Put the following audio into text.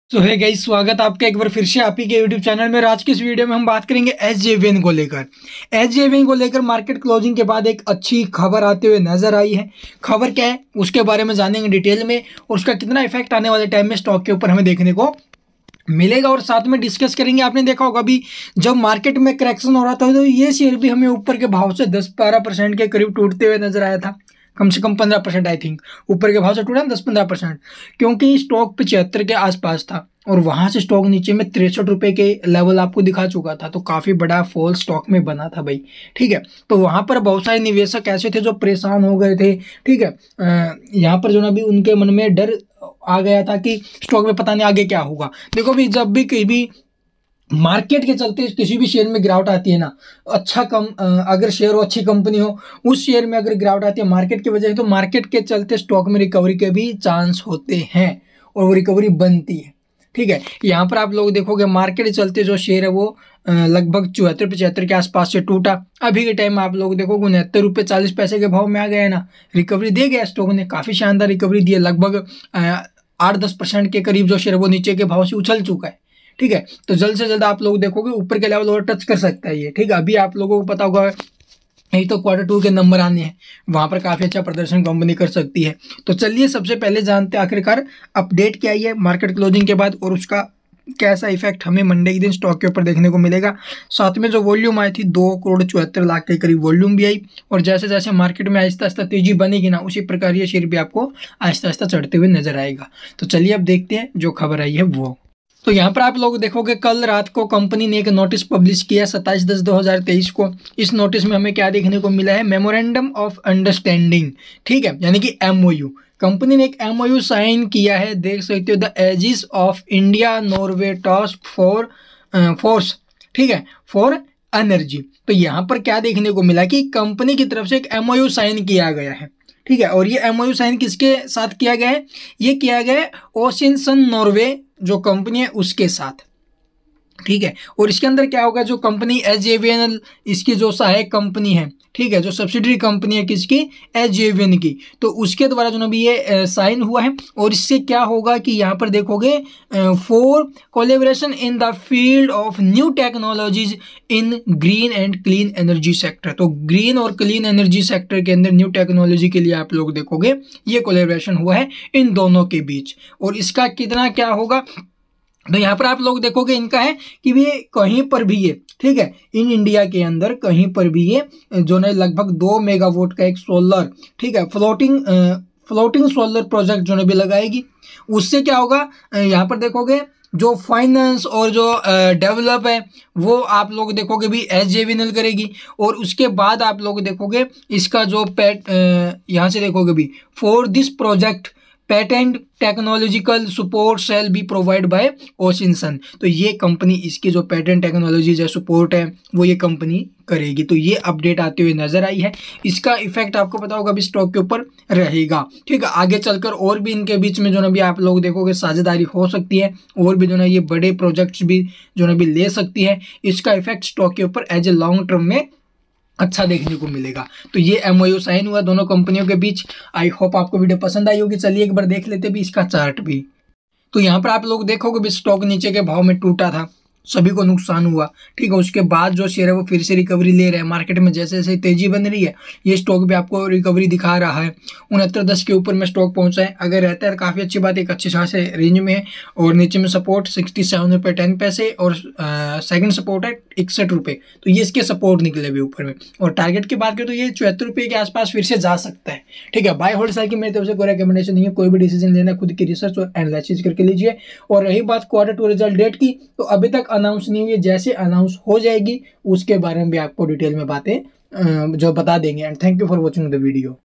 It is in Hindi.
तो है गाइस, स्वागत आपका एक बार फिर से आप ही के यूट्यूब चैनल में। आज की इस वीडियो में हम बात करेंगे एसजेवीएन को लेकर। एसजेवीएन को लेकर मार्केट क्लोजिंग के बाद एक अच्छी खबर आते हुए नजर आई है। खबर क्या है उसके बारे में जानेंगे डिटेल में, और उसका कितना इफेक्ट आने वाले टाइम में स्टॉक के ऊपर हमें देखने को मिलेगा, और साथ में डिस्कस करेंगे। आपने देखा होगा अभी जब मार्केट में करेक्शन हो रहा था तो ये शेयर भी हमें ऊपर के भाव से 10-12% के करीब टूटते हुए नजर आया था। कम से कम 15% आई थिंक ऊपर के भाव से टूटा 10-15%, क्योंकि स्टॉक 75 के आसपास था और वहां से स्टॉक नीचे में 63 रुपए के लेवल आपको दिखा चुका था। तो काफी बड़ा फॉल स्टॉक में बना था भाई। ठीक है, तो वहां पर बहुत सारे निवेशक ऐसे थे जो परेशान हो गए थे। ठीक है, यहाँ पर जो ना भी उनके मन में डर आ गया था कि स्टॉक में पता नहीं आगे क्या होगा। देखो भी, जब भी कहीं भी मार्केट के चलते किसी भी शेयर में गिरावट आती है ना, अगर शेयर हो, अच्छी कंपनी हो, उस शेयर में अगर गिरावट आती है मार्केट की वजह से, तो मार्केट के चलते स्टॉक में रिकवरी के भी चांस होते हैं और वो रिकवरी बनती है। ठीक है, यहाँ पर आप लोग देखोगे मार्केट के चलते जो शेयर है वो लगभग 74-75 के आसपास से टूटा। अभी के टाइम में आप लोग देखोगे 69 रुपये 40 पैसे के भाव में आ गया है ना। रिकवरी दे गया स्टॉक ने, काफी शानदार रिकवरी दी है। लगभग 8-10% के करीब जो शेयर वो नीचे के भाव से उछल चुका है। ठीक है, तो जल्द से जल्द आप लोग देखोगे ऊपर के लेवल और टच कर सकता है ये। ठीक है, अभी आप लोगों को पता होगा नहीं तो Q2 के नंबर आने हैं, वहां पर काफी अच्छा प्रदर्शन कंपनी कर सकती है। तो चलिए सबसे पहले जानते हैं आखिरकार अपडेट क्या आई है मार्केट क्लोजिंग के बाद, और उसका कैसा इफेक्ट हमें मंडे के दिन स्टॉक के ऊपर देखने को मिलेगा। साथ में जो वॉल्यूम आई थी 2,74,00,000 के करीब वॉल्यूम भी आई, और जैसे जैसे मार्केट में आहिस्ता आहिस्ता तेजी बनेगी ना, उसी प्रकार ये शेयर भी आपको आहिस्ता आहिस्ता चढ़ते हुए नजर आएगा। तो चलिए अब देखते हैं जो खबर आई है वो। तो यहाँ पर आप लोग देखोगे कल रात को कंपनी ने एक नोटिस पब्लिश किया 27/10/2023 को। इस नोटिस में हमें क्या देखने को मिला है? Memorandum of understanding. ठीक है, यानी कि MOU। कंपनी ने एक MOU साइन किया है, देख सकते हो, the aegis of India Norway task force. ठीक है, फॉर एनर्जी। तो यहाँ पर क्या देखने को मिला कि कंपनी की तरफ से एक MOU साइन किया गया है। ठीक है, और ये MOU साइन किसके साथ किया गया है? ये किया गया है ओशिनसन नॉर्वे जो कंपनी है उसके साथ। ठीक है, और इसके अंदर क्या होगा, जो कंपनी एसजेवीएन, इसकी जो सहायक कंपनी है, ठीक है, जो सब्सिडरी कंपनी है किसकी? एसजेवीएन की, तो उसके द्वारा जो ना भी ये साइन हुआ है। और इससे क्या होगा कि यहाँ पर देखोगे for collaboration in the field of new technologies in green and clean energy sector. तो ग्रीन और क्लीन एनर्जी सेक्टर के अंदर न्यू टेक्नोलॉजी के लिए आप लोग देखोगे ये कोलेबोरेशन हुआ है इन दोनों के बीच। और इसका कितना क्या होगा, तो यहाँ पर आप लोग देखोगे इनका है कि भी कहीं पर भी ये, ठीक है, इन इंडिया के अंदर कहीं पर भी ये जो है लगभग 2 मेगावाट का एक सोलर, ठीक है, फ्लोटिंग सोलर प्रोजेक्ट जो है भी लगाएगी। उससे क्या होगा, यहाँ पर देखोगे जो फाइनेंस और जो डेवलप है वो आप लोग देखोगे भी एसजेवीएन करेगी। और उसके बाद आप लोग देखोगे इसका जो यहाँ से देखोगे भी for this project patent technological support shall be provide by Oceanson. तो ये कंपनी, इसकी जो पेटेंट टेक्नोलॉजीज है, सपोर्ट है, वो ये कंपनी करेगी। तो ये अपडेट आते हुए नजर आई है। इसका इफेक्ट आपको पता होगा भी स्टॉक के ऊपर रहेगा। ठीक है, आगे चलकर और भी इनके बीच में जो ना भी आप लोग देखोगे साझेदारी हो सकती है, और भी जो ना ये बड़े प्रोजेक्ट्स भी जो ना भी ले सकती है। इसका इफेक्ट स्टॉक के ऊपर एज ए लॉन्ग टर्म में अच्छा देखने को मिलेगा। तो ये MOU साइन हुआ दोनों कंपनियों के बीच। आई होप आपको वीडियो पसंद आई होगी। चलिए एक बार देख लेते भी इसका चार्ट भी। तो यहाँ पर आप लोग देखोगे भी स्टॉक नीचे के भाव में टूटा था, सभी को नुकसान हुआ। ठीक है, उसके बाद जो शेयर है वो फिर से रिकवरी ले रहे हैं। मार्केट में जैसे जैसे तेजी बन रही है ये स्टॉक भी आपको रिकवरी दिखा रहा है। 69.10 के ऊपर में स्टॉक पहुंचा है। अगर रहता है काफ़ी अच्छी बात, एक अच्छी खासे रेंज में है। और नीचे में सपोर्ट 67 रुपये 10 पैसे, और सेकंड सपोर्ट है 61 रुपये। तो ये इसके सपोर्ट निकले भी ऊपर में। और टारगेट की बात करें तो ये 74 रुपये के आसपास फिर से जा सकता है। ठीक है, बाय होल्ड सेल की मेरी तरफ से कोई रिकमेंडेशन नहीं है। कोई भी डिसीजन लेना खुद की रिसर्च और एनालिसिस करके लीजिए। और रही बात Q2 रिजल्ट डेट की, तो अभी तक अनाउंस नहीं हुई है। जैसे अनाउंस हो जाएगी उसके बारे में भी आपको डिटेल में बातें जो बता देंगे। And thank you for watching the video.